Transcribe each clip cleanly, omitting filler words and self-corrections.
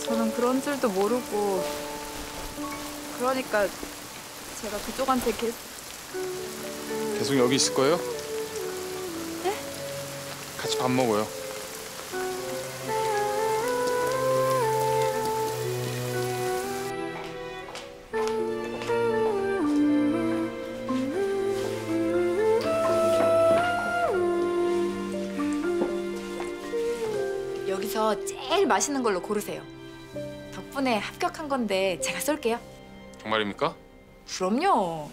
저는 그런 줄도 모르고 그러니까 제가 그쪽한테 계속 여기 있을 거예요? 네? 같이 밥 먹어요. 여기서 제일 맛있는 걸로 고르세요. 덕분에 합격한 건데 제가 쏠게요. 정말입니까? 그럼요.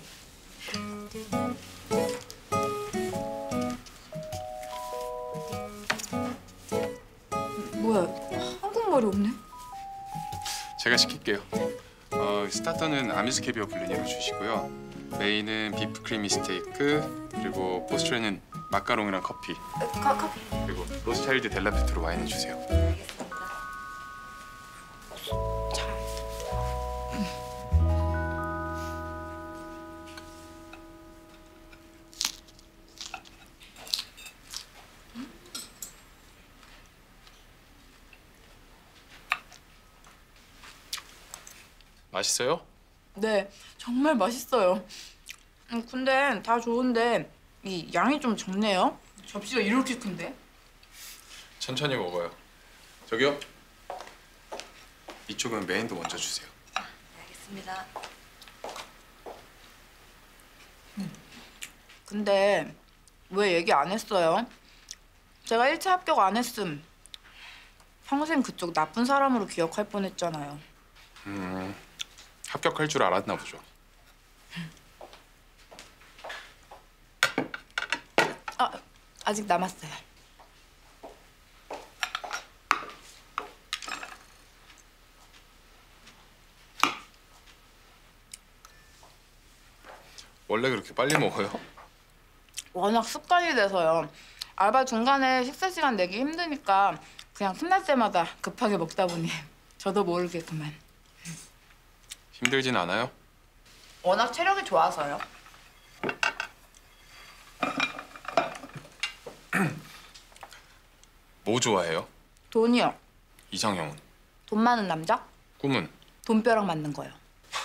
뭐야, 한국말이 없네? 제가 시킬게요. 스타터는 아미스 캐비어 블루니로 주시고요. 메인은 비프 크리미 스테이크, 그리고 포스트레는 마카롱이랑 커피, 커피. 그리고 로스차일드 델라페트로 와인을 주세요. 잘. 맛있어요? 네, 정말 맛있어요. 근데 다 좋은데 이 양이 좀 적네요. 접시가 이렇게 큰데? 천천히 먹어요. 저기요. 이쪽은 메인도 먼저 주세요. 알겠습니다. 근데 왜 얘기 안 했어요? 제가 1차 합격 안 했음. 평생 그쪽 나쁜 사람으로 기억할 뻔했잖아요. 합격할 줄 알았나 보죠. 아직 남았어요. 원래 그렇게 빨리 먹어요? 워낙 습관이 돼서요. 알바 중간에 식사 시간 내기 힘드니까 그냥 끝날 때마다 급하게 먹다 보니 저도 모르게 그만. 힘들진 않아요? 워낙 체력이 좋아서요. 뭐 좋아해요? 돈이요. 이상형은? 돈 많은 남자? 꿈은? 돈벼락 맞는 거요.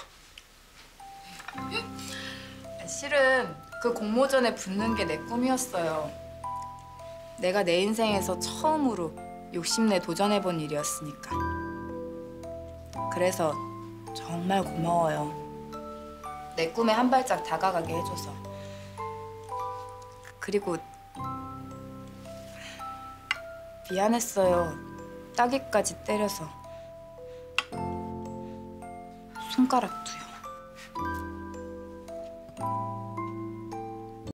실은 그 공모전에 붙는 게 내 꿈이었어요. 내가 내 인생에서 처음으로 욕심내 도전해본 일이었으니까. 그래서 정말 고마워요. 내 꿈에 한 발짝 다가가게 해줘서. 그리고 미안했어요. 따귀까지 때려서. 손가락도요.